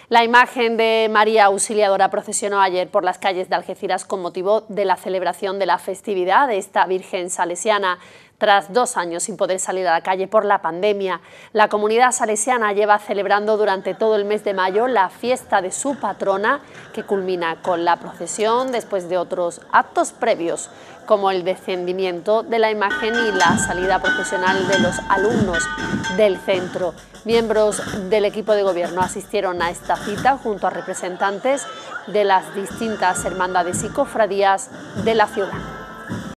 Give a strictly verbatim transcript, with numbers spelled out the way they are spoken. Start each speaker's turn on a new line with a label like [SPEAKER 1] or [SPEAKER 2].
[SPEAKER 1] La imagen de María Auxiliadora procesionó ayer por las calles de Algeciras con motivo de la celebración de la festividad de esta Virgen salesiana. Tras dos años sin poder salir a la calle por la pandemia, la comunidad salesiana lleva celebrando durante todo el mes de mayo la fiesta de su patrona, que culmina con la procesión después de otros actos previos, como el descendimiento de la imagen y la salida procesional de los alumnos del centro. Miembros del equipo de gobierno asistieron a esta cita junto a representantes de las distintas hermandades y cofradías de la ciudad.